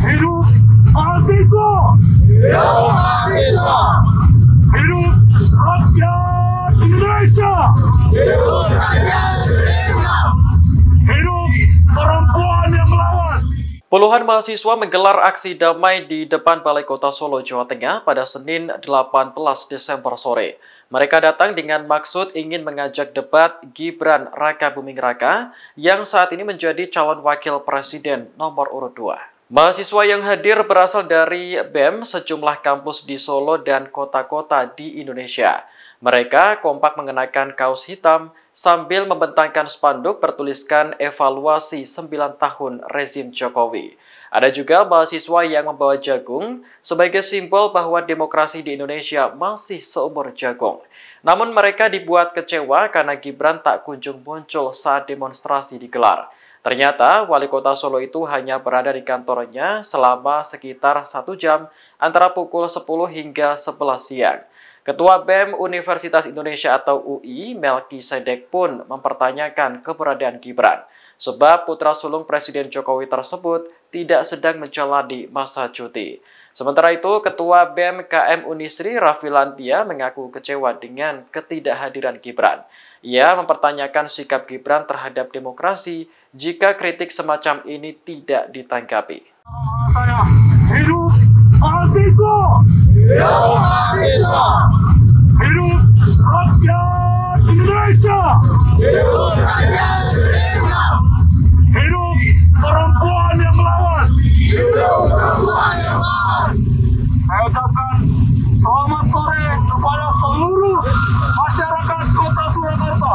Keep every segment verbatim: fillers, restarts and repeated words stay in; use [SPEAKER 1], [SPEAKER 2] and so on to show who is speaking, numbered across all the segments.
[SPEAKER 1] Hidup mahasiswa!
[SPEAKER 2] Hidup mahasiswa!
[SPEAKER 1] Hidup rakyat Indonesia!
[SPEAKER 2] Hidup rakyat Indonesia!
[SPEAKER 1] Hidup perempuan yang melawan!
[SPEAKER 3] Puluhan mahasiswa menggelar aksi damai di depan Balai Kota Solo, Jawa Tengah pada Senin delapan belas Desember sore. Mereka datang dengan maksud ingin mengajak debat Gibran Rakabuming Raka yang saat ini menjadi calon wakil presiden nomor urut dua. Mahasiswa yang hadir berasal dari B E M sejumlah kampus di Solo dan kota-kota di Indonesia. Mereka kompak mengenakan kaos hitam sambil membentangkan spanduk bertuliskan evaluasi sembilan tahun rezim Jokowi. Ada juga mahasiswa yang membawa jagung sebagai simbol bahwa demokrasi di Indonesia masih seumur jagung. Namun mereka dibuat kecewa karena Gibran tak kunjung muncul saat demonstrasi digelar. Ternyata wali kota Solo itu hanya berada di kantornya selama sekitar satu jam antara pukul sepuluh hingga sebelas siang. Ketua B E M Universitas Indonesia atau U I, Melkisedek pun mempertanyakan keberadaan Gibran, sebab putra sulung Presiden Jokowi tersebut tidak sedang menjalani masa cuti. Sementara itu, Ketua B E M K M Unisri Raffi Lantia mengaku kecewa dengan ketidakhadiran Gibran. Ia mempertanyakan sikap Gibran terhadap demokrasi jika kritik semacam ini tidak ditanggapi.
[SPEAKER 1] Saya hidup mahasiswa!
[SPEAKER 2] Hidup mahasiswa!
[SPEAKER 1] Hidup rakyat Indonesia!
[SPEAKER 2] Hidup rakyat Indonesia!
[SPEAKER 1] Hidup perempuan yang melawan!
[SPEAKER 2] Hidup perempuan yang melawan!
[SPEAKER 1] Saya ucapkan selamat sore kepada seluruh masyarakat Kota Surakarta.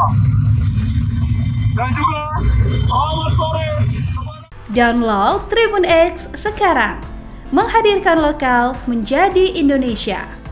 [SPEAKER 1] Dan juga selamat sore kepada...
[SPEAKER 4] Download Tribun X sekarang, menghadirkan lokal menjadi Indonesia.